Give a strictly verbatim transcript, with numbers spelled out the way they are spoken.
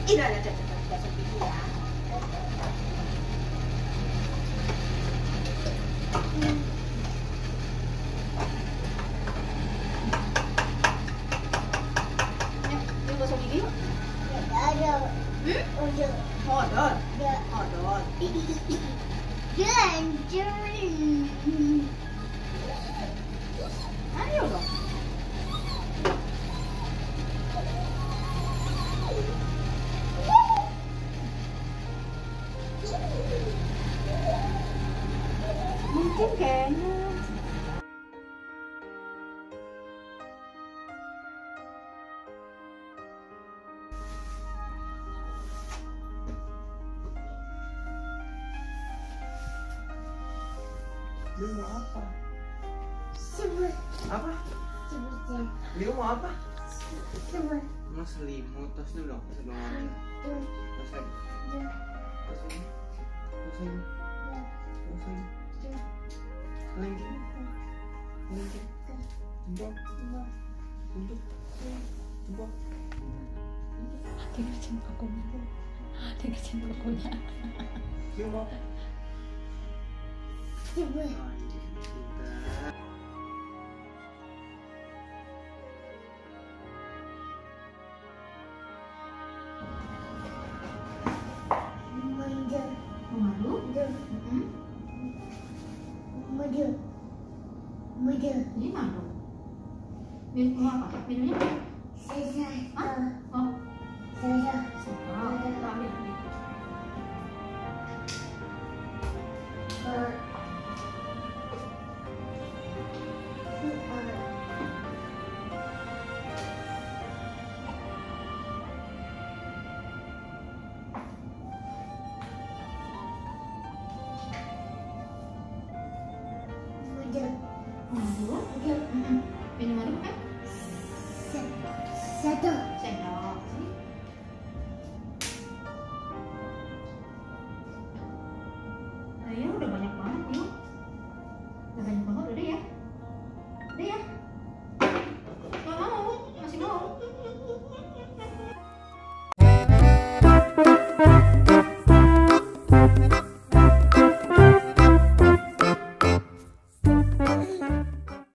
Ih, udah, udah, udah, udah, udah, segitu ya. Eh, yuk gosok gigi yuk. Ada. Hmm? Udah. Hodot. Ya. Hodot. Gancurin. Ayo dong. Mungkin kayaknya Lu mau apa? Sebut. Apa? Sebutnya. Lu mau apa? Sebut. Mau selimut, tos dulu dong, tos dulu ngomong. Tos lagi, tos lagi, tos lagi, tos lagi. Lagi, lagi. Jempol, jempol, jempol. Tinggal cempaknya. Tinggal cempaknya. Lu mau apa? Sebut. Ah, ini kita. Manja. Madu. Manja. Hmm? Manja. Manja. Ini madu. Minum apa? Minumnya apa? Saya. Hah? Oh, Saya. sedap. Kita ambil ini. Ber. Manja. Madu. Manja. Hmm. Minum madu kan? Satu. Sendok. Sini. Ayo, udah banyak banget yuk. Udah banyak banget, udah ya. Udah ya. Gak mau, masih mau.